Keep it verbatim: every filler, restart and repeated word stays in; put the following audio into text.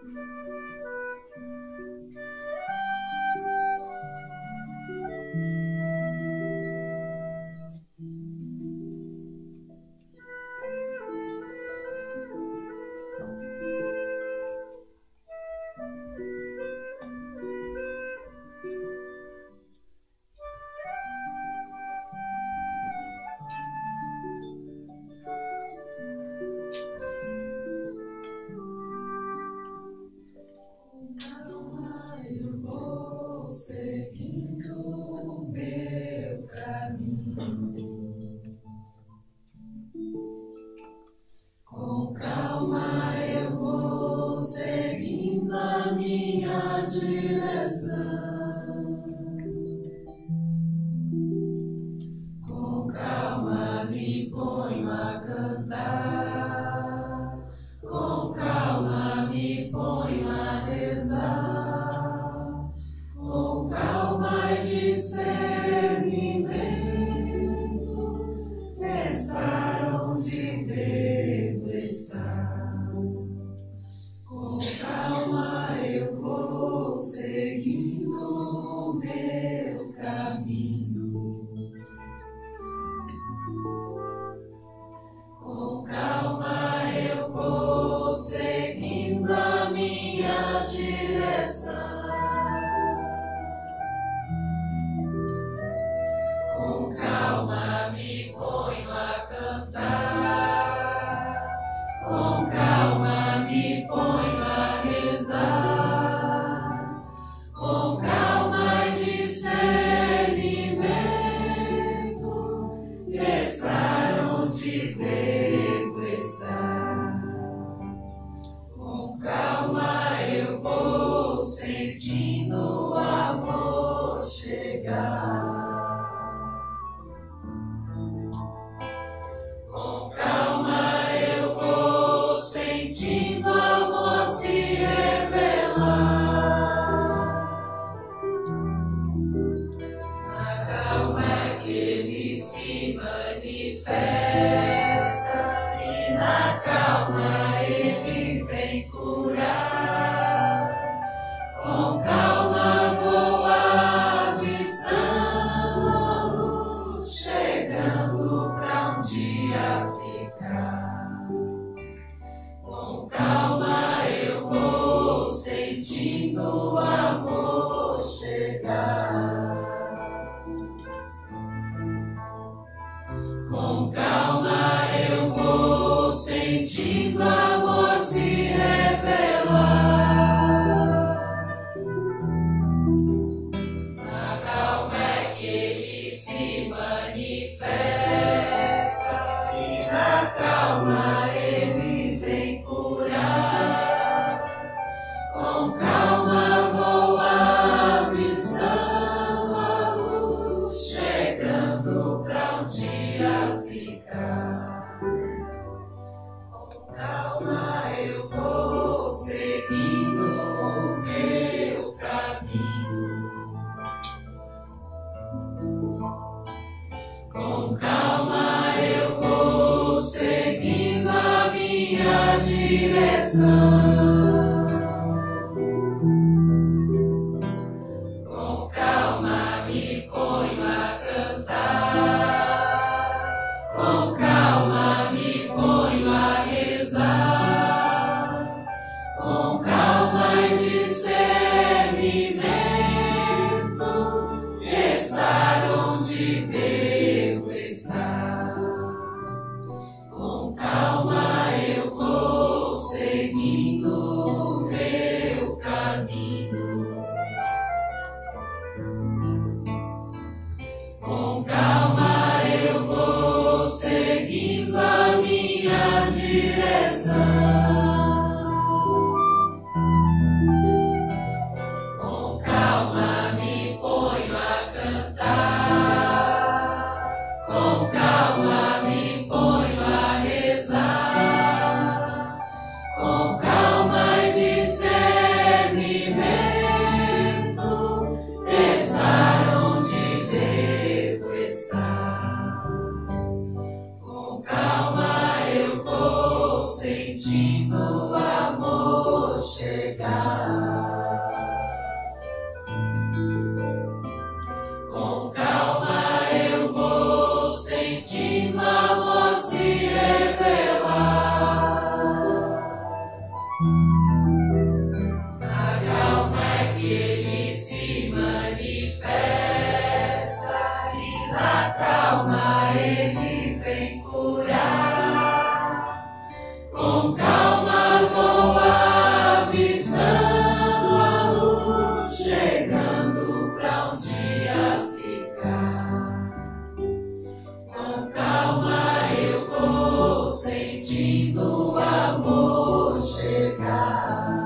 Seguindo o meu caminho, com calma eu vou seguindo a minha direção. Com calma me ponho a cantar, com calma me ponho a rezar. Com calma e discernimento, estar onde devo estar. Com calma eu vou seguindo o meu caminho. Com calma eu vou seguindo a minha direção. Com calma me ponho a cantar, com calma me ponho a rezar, com calma e discernimento, estar onde devo estar. Com calma eu vou sentindo o amor chegar. Com calma eu vou sentindo o amor se revelar. Na calma é que ele se manifesta e na calma ele vem curar. Com calma vou avistando a luz chegando pra um dia ficar. Com calma eu vou sentindo o amor chegar. Com calma eu vou sentindo o amor se revelar. Na calma é que ele se manifesta e na calma ele vem curar. Com calma vou avistando a luz chegando pra um dia ficar. Com calma eu vou seguindo o meu caminho. Com calma eu vou seguindo a minha direção. Com calma me ponho a cantar, com calma me ponho a rezar, com calma e discernimento, estar onde devo estar. Com calma eu vou seguindo chegar. Com calma eu vou sentindo amor se revelar. Na calma é que ele se manifesta e na calma ele vem curar. Com calma vou avistando a luz, chegando pra um dia ficar. Com calma eu vou sentindo o amor chegar.